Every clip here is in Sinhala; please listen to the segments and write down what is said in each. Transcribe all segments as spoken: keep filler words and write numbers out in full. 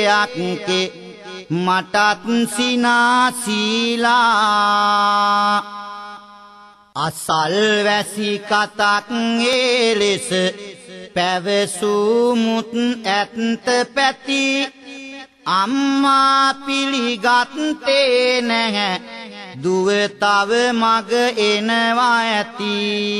දෙයක් කේ මටත් සිනාසීලා අසල් වැසි කතක් එලෙස පැවසුමුත් ඇත්ත පැති අම්මා පිළිගත්තේ නැහැ දුව තව මග එනවා ඇති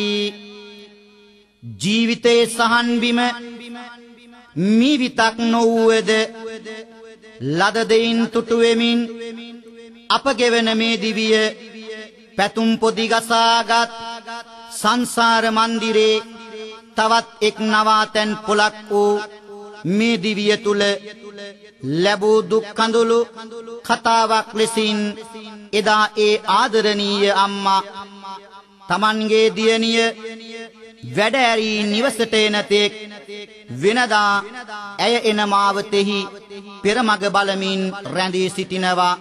ජීවිතේ සහන් බිම මිවිතක් නොවුවද ලද දෙයින් තුටු වෙමින් අප ගෙවන මේ දිවිය පැතුම් පොදි ගසාගත් සංසාර මන්දිරේ තවත් එක් නවාතැන් පොලක් වූ මේ දිවිය තුල ලැබූ දුක් කඳුළු කතාවක් ලෙසින් එදා ඒ ආදරණීය අම්මා තමන්ගේ දියණිය වැඩ ඇරී නිවසට එන තෙක් වෙනදා ඇය එන මාවතෙහි පෙරමග බලමින් රැඳී සිටිනවා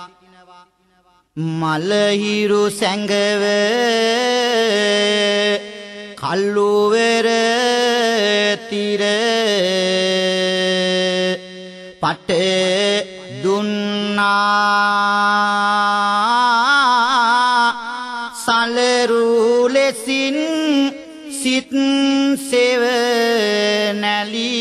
මලහිරු සැඟව කල්ලුවර තිර පට දුන්නා සලරු ලෙසින් සිත් සෙව නැලි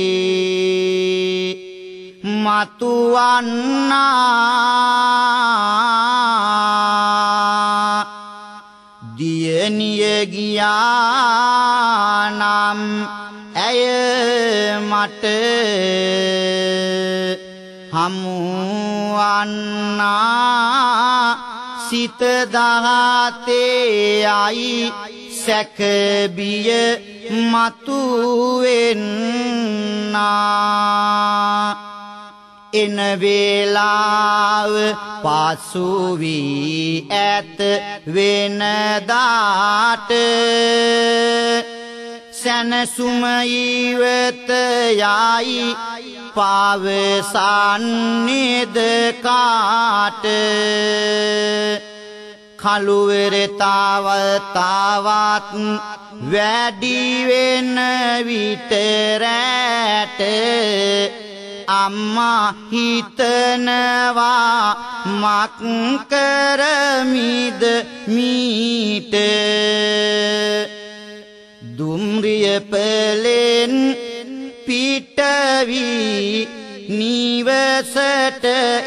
මතුවන්නා දියණිය ගියා නම් ඇය මට හමුවන්නා සිත දහතේ ආයි සැකබිය මතුවෙන්නා එන වේලාව පාසු වී ඇත වෙනදාට සැනසුම ඉවත යයි පවසන්නේද කාට කලුවර තව තවත් වැඩි වෙන විට රැට අම්මා හිතනවා මක් කරමිද මීට දුම්රිය පෙලෙන් පිටවි නිවසට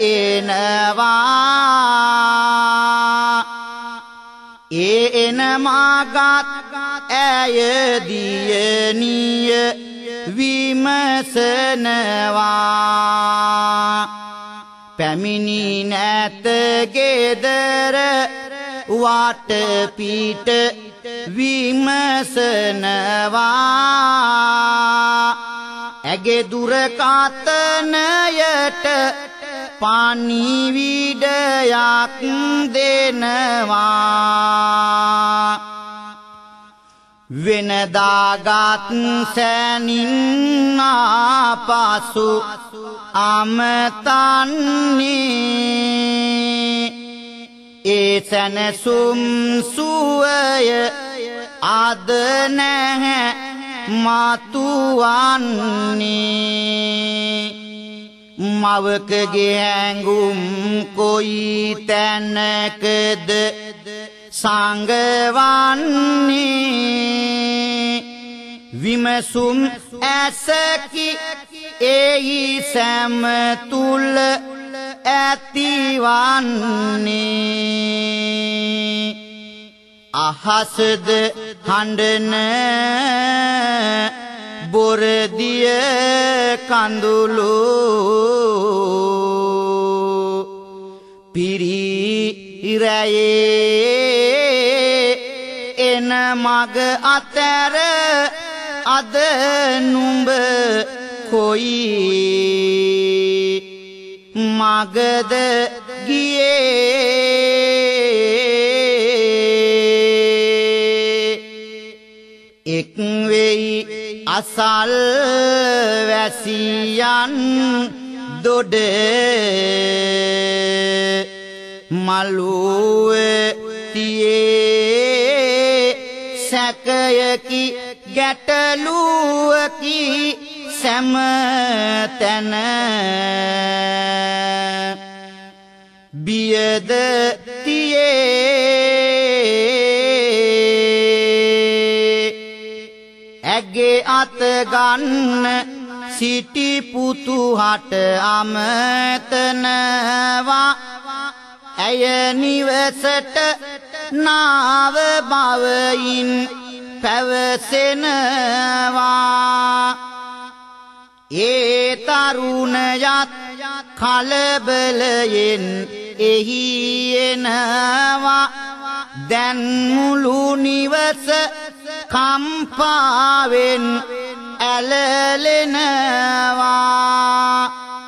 එනවා ඒ එන මාගත් ඇය දියණිය විමසනවා පැමිණි නැත ගෙදර වාට පිට විමසනවා ඇගේ දුරකථනයට පණිවිඩයක් දෙනවා වෙනදාගත් සැනින් ආපසු අමතන්නේ ඒ සැනසුම් සුවය අද නැහැ මතුවන්නේ මවකගේ හැඟුම් කොයි තැනකද සංගවන්නේ විමසුම් ඇසකි එහි සැම තුල ඇතිවන්නේ අහසද හඬන බොරදිය කඳුළු පිරිරැයේ එන මග අතර අද නුඹ කොයි මගද ගියේ එක් වෙයි අසල් වැසියන් දොඩ මලුව තියේ සැකයකි ගැටලුවකි සෑම තැන බියද තියේ ඇගේ අත ගන්න සිටි පුතුහට අමතනවා ඇය නිවසට නාව බවයින් පැවසෙනවා ඒ තරුණයත් කලබලයෙන් එහි එනවා දැන් මුළු නිවස කම්පාවෙන් ඇලලෙනවා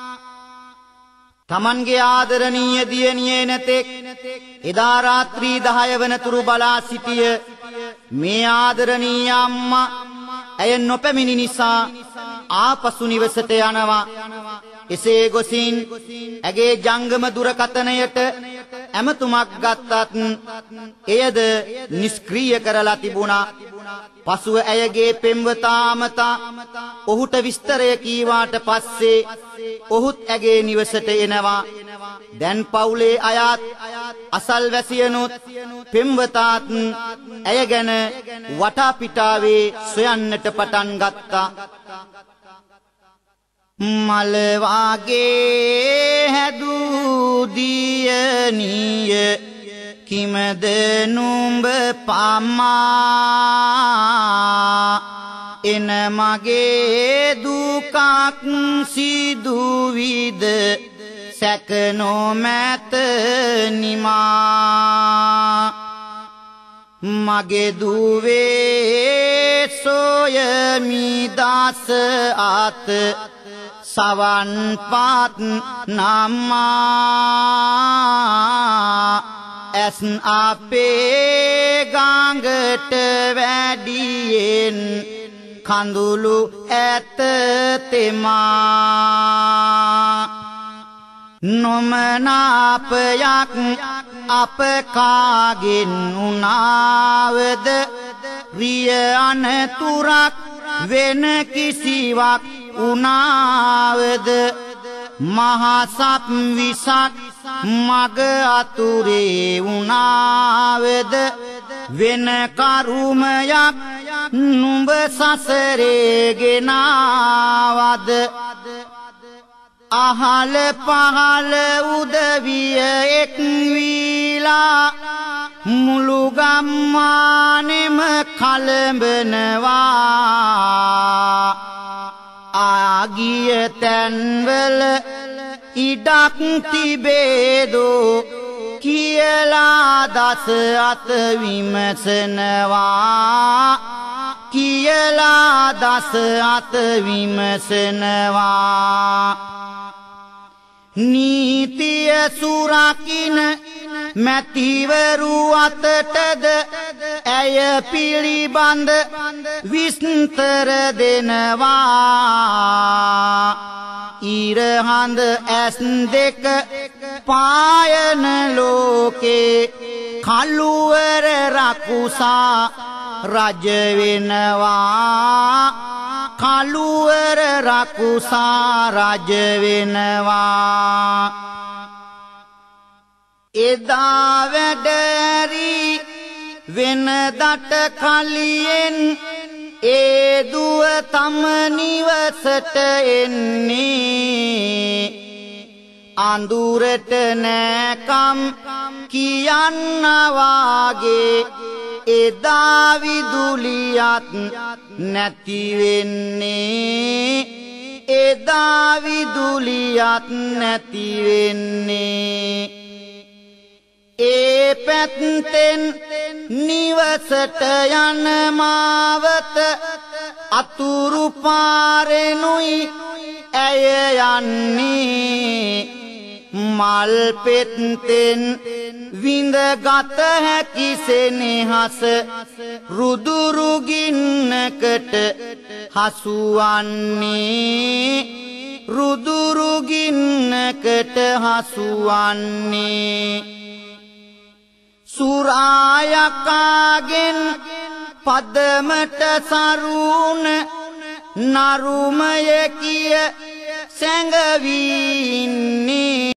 තමන්ගේ ආදරණීය දියණියේ නැතෙක් එදා රාත්‍රී දහය වනතුරු බලා සිටිය මේ ආදරණීය අම්මා ඇය නොපැමිණි නිසා ආපසු නිවසට යනවා එසේ ගොසින් ඇගේ ජංගම දුරකථනයට ඇමතුමක් ගත්තත් එයද නිෂ්ක්‍රීය කරලා තිබුණා පසුව ඇයගේ පෙම්වතා අමතා ඔහුට විස්තරය කීවාට පස්සේ ඔහුත් ඇගේ නිවසට එනවා දැන් පවුලේ අයත් අසල්වැසියනුත් පෙම්වතාත් ඇය ගැන වටා පිටාවේ සොයන්නට පටන් ගත්තා මල වාගේ හැදූ දියණිය කිමද නුඹ පමා එන මගේ දුකක් සිදු විද සැක නොමැත නිමා මගේ දුවේ සොයමි දස අත සවන් පාත් නම්මා ඇස් අපේ ගඟට වැඩියෙන් කඳුළු ඇත තෙමා නොමනාපයක් අප කාගෙන් උනාවද රිය අනතුරක් වෙන කිසිවක් උනාවද මහසත් විසක් මග අතුරේ උනාවද වෙන කරුමයක් නුඹ සසරේ ගෙනාවද අහල පහල උදවිය එක් වීලා මුළු ගම්මානෙම කලඹනවා ආගිය තැන්වල ඉඩක් තිබේදෝ කියලා දස අත විමසනවා කියලා දස අත විමසනවා නීතිය සුරකින්න මැතිවරු අතටද ඇය පිළිබඳ විස්තර දෙනවා ඉරහඳ ඇස් දෙක පායන ලෝකේ කළුවර රකුසා රජ වෙනවා කළුවර රකුසා රජ වෙනවා එදා වැඩරි වෙනදට කලියෙන් ඒ දුව තම නිවසට එන්නේ අඳුරට නෑකම් කියන්නවාගේ එදා විදුලියත් නැති වෙන්නේ එදා විදුලියත් නැති වෙන්නේ ඒ පැත්තෙන් නිවසට යන මාවත අතුරු පාරෙනුයි ඇය යන්නේ මල් පෙත්තෙන් විඳගත හැකි සෙනෙහස රුදුරු ගින්නකට හසුවන්නේ රුදුරු ගින්නකට හසුවන්නේ සුරායකාගෙන් පදමට සරුණ නරුමය කිය සැඟවී